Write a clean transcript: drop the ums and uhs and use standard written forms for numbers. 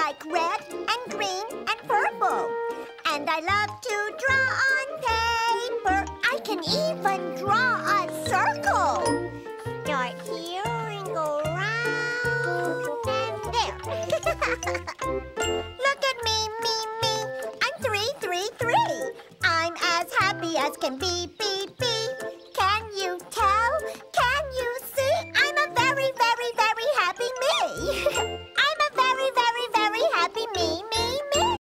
like red and green and purple. And I love to draw on paper. I can even draw a circle. Start here and go round and there.